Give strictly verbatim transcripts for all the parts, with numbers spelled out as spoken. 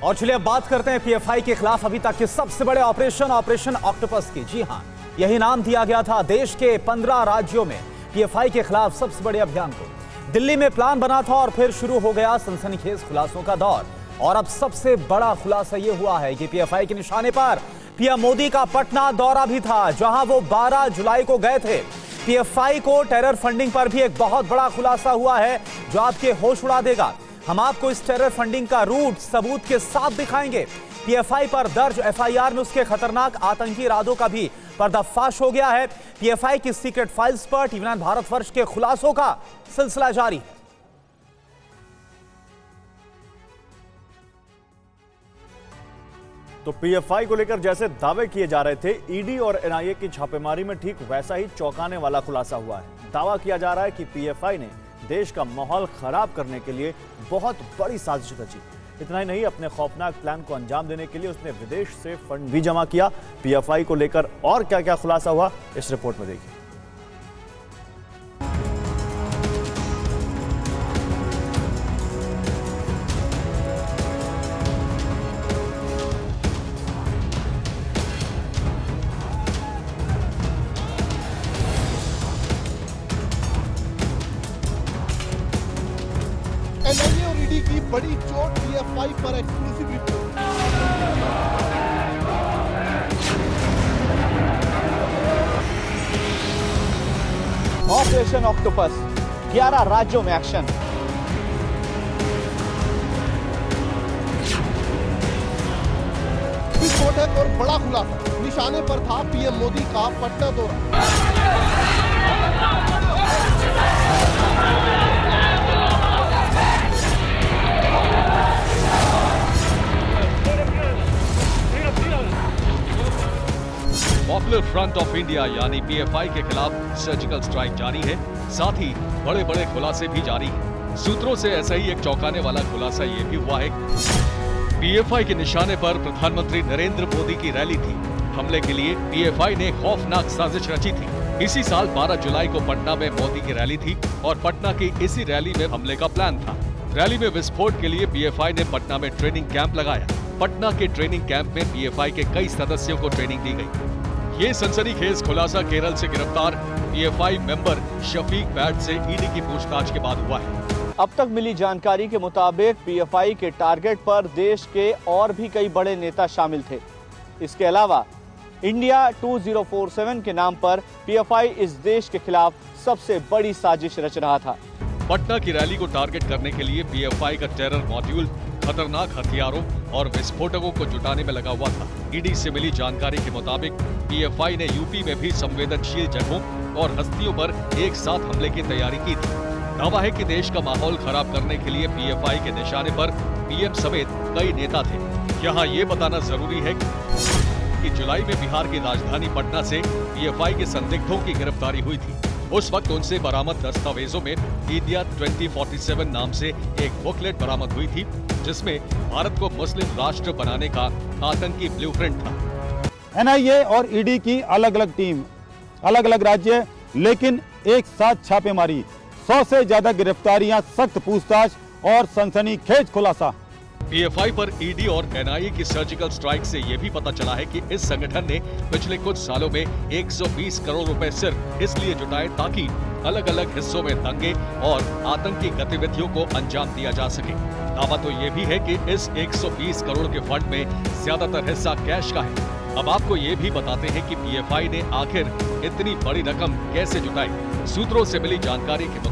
और चलिए अब बात करते हैं पीएफआई के खिलाफ अभी तक के सबसे बड़े ऑपरेशन ऑपरेशन ऑक्टोपस की। जी हां, यही नाम दिया गया था देश के पंद्रह राज्यों में पीएफआई के खिलाफ सबसे बड़े अभियान को। दिल्ली में प्लान बना था और फिर शुरू हो गया सनसनीखेज खुलासों का दौर। और अब सबसे बड़ा खुलासा यह हुआ है कि पीएफआई के निशाने पर पीएम मोदी का पटना दौरा भी था, जहां वो बारह जुलाई को गए थे। पीएफआई को टेरर फंडिंग पर भी एक बहुत बड़ा खुलासा हुआ है जो आपके होश उड़ा देगा। हम आपको इस टेरर फंडिंग का रूट सबूत के साथ दिखाएंगे। पीएफआई पर दर्ज एफआईआर में उसके खतरनाक आतंकी इरादों का भी पर्दाफाश हो गया है। पीएफआई की सीक्रेट फाइल्स पर टीवी नाइन भारतवर्ष के खुलासों का सिलसिला जारी है। तो पीएफआई को लेकर जैसे दावे किए जा रहे थे, ईडी और एनआईए की छापेमारी में ठीक वैसा ही चौंकाने वाला खुलासा हुआ है। दावा किया जा रहा है कि पीएफआई ने देश का माहौल खराब करने के लिए बहुत बड़ी साजिश रची। इतना ही नहीं, अपने खौफनाक प्लान को अंजाम देने के लिए उसने विदेश से फंड भी जमा किया। पीएफआई को लेकर और क्या क्या खुलासा हुआ, इस रिपोर्ट में देखिए। एनआईए और ईडी की बड़ी चोट, पीएफआई पर एक्सक्लूसिव रिपोर्ट। ऑपरेशन ऑक्टोपस, ग्यारह राज्यों में एक्शन। विस्फोटक और बड़ा खुलासा, निशाने पर था पीएम मोदी का पटना दौरा। पॉपुलर फ्रंट ऑफ इंडिया यानी पीएफआई के खिलाफ सर्जिकल स्ट्राइक जारी है, साथ ही बड़े बड़े खुलासे भी जारी हैं। सूत्रों से ऐसा ही एक चौंकाने वाला खुलासा ये भी हुआ है। पीएफआई के निशाने पर प्रधानमंत्री नरेंद्र मोदी की रैली थी। हमले के लिए पीएफआई ने खौफनाक साजिश रची थी। इसी साल बारह जुलाई को पटना में मोदी की रैली थी और पटना की इसी रैली में हमले का प्लान था। रैली में विस्फोट के लिए पीएफआई ने पटना में ट्रेनिंग कैंप लगाया। पटना के ट्रेनिंग कैंप में पीएफआई के कई सदस्यों को ट्रेनिंग दी गई। ये सनसनीखेज खुलासा केरल से गिरफ्तार पीएफआई मेंबर शफीक बैट से ईडी की पूछताछ के बाद हुआ है। अब तक मिली जानकारी के मुताबिक पीएफआई के टारगेट पर देश के और भी कई बड़े नेता शामिल थे। इसके अलावा इंडिया दो हज़ार सैंतालीस के नाम पर पीएफआई इस देश के खिलाफ सबसे बड़ी साजिश रच रहा था। पटना की रैली को टारगेट करने के लिए पीएफआई का टेरर मॉड्यूल खतरनाक हथियारों और विस्फोटकों को जुटाने में लगा हुआ था। ईडी से मिली जानकारी के मुताबिक पीएफआई ने यूपी में भी संवेदनशील जगहों और हस्तियों पर एक साथ हमले की तैयारी की थी। दावा है कि देश का माहौल खराब करने के लिए पीएफआई के निशाने पर पीएम समेत कई नेता थे। यहाँ ये बताना जरूरी है कि जुलाई में बिहार की राजधानी पटना से पीएफआई के संदिग्धों की गिरफ्तारी हुई थी। उस वक्त उनसे बरामद दस्तावेजों में इंडिया दो हज़ार सैंतालीस नाम से एक बुकलेट बरामद हुई थी, जिसमें भारत को मुस्लिम राष्ट्र बनाने का आतंकी ब्लूप्रिंट था। एनआईए और ईडी की अलग अलग टीम, अलग अलग राज्य, लेकिन एक साथ छापेमारी, सौ से ज्यादा गिरफ्तारियां, सख्त पूछताछ और सनसनीखेज खुलासा। पीएफआई पर ईडी और एनआईए की सर्जिकल स्ट्राइक से ये भी पता चला है कि इस संगठन ने पिछले कुछ सालों में एक सौ बीस करोड़ रुपए सिर्फ इसलिए जुटाए ताकि अलग अलग हिस्सों में दंगे और आतंकी गतिविधियों को अंजाम दिया जा सके। दावा तो ये भी है कि इस एक सौ बीस करोड़ के फंड में ज्यादातर हिस्सा कैश का है। अब आपको ये भी बताते हैं कि पीएफआई ने आखिर इतनी बड़ी रकम कैसे जुटाई। सूत्रों से मिली जानकारी के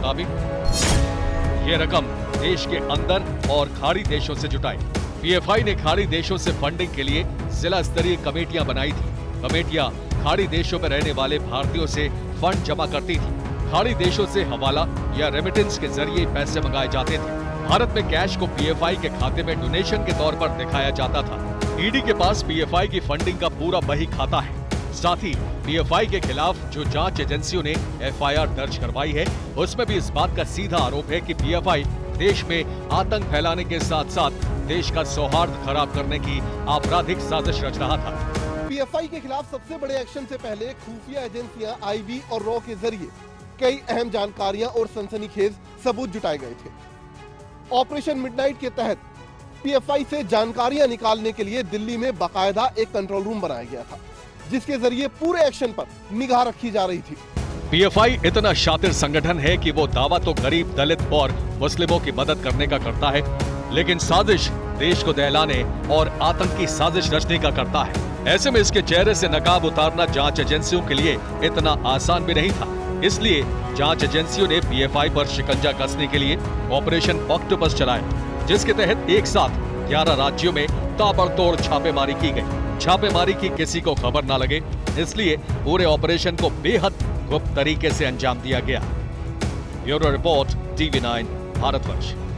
मुताबिक ये रकम देश के अंदर और खाड़ी देशों से जुटाई। पीएफआई ने खाड़ी देशों से फंडिंग के लिए जिला स्तरीय कमेटियां बनाई थी। कमेटियां खाड़ी देशों में रहने वाले भारतीयों से फंड जमा करती थी। खाड़ी देशों से हवाला या रेमिटेंस के जरिए पैसे मंगाए जाते थे। भारत में कैश को पीएफआई के खाते में डोनेशन के तौर पर दिखाया जाता था। ईडी के पास पीएफआई की फंडिंग का पूरा बही खाता है। साथ ही पीएफआई के खिलाफ जो जांच एजेंसियों ने एफआईआर दर्ज करवाई है, उसमें भी इस बात का सीधा आरोप है कि पीएफआई देश में आतंक फैलाने के साथ साथ देश का सौहार्द खराब करने की आपराधिक साजिश रच रहा था। पीएफआई के खिलाफ सबसे बड़े एक्शन से पहले खुफिया एजेंसियां आईबी और रॉ के जरिए कई अहम जानकारियां और सनसनीखेज सबूत जुटाए गए थे। ऑपरेशन मिडनाइट के तहत पीएफआई से जानकारियां निकालने के लिए दिल्ली में बाकायदा एक कंट्रोल रूम बनाया गया था, जिसके जरिए पूरे एक्शन पर निगाह रखी जा रही थी। पीएफआई इतना शातिर संगठन है कि वो दावा तो गरीब, दलित और मुस्लिमों की मदद करने का करता है, लेकिन साजिश देश को दहलाने और आतंकी साजिश रचने का करता है। ऐसे में इसके चेहरे से नकाब उतारना जांच एजेंसियों के लिए इतना आसान भी नहीं था। इसलिए जांच एजेंसियों ने पीएफआई पर शिकंजा कसने के लिए ऑपरेशन ऑक्टोपस चलाया, जिसके तहत एक साथ ग्यारह राज्यों में ताबड़तोड़ छापेमारी की गई। छापेमारी की किसी को खबर ना लगे, इसलिए पूरे ऑपरेशन को बेहद गुप्त तरीके से अंजाम दिया गया। Bureau report, TV nine, Bharatvarsh.